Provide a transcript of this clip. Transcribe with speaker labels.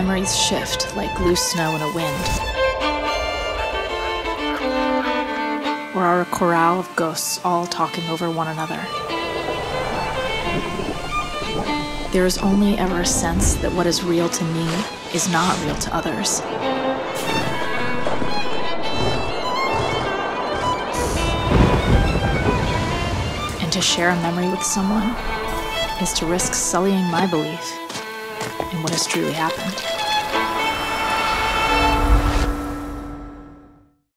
Speaker 1: memories shift like loose snow in a wind? Or are a chorale of ghosts all talking over one another? There is only ever a sense that what is real to me is not real to others. And to share a memory with someone is to risk sullying my belief in what has truly happened.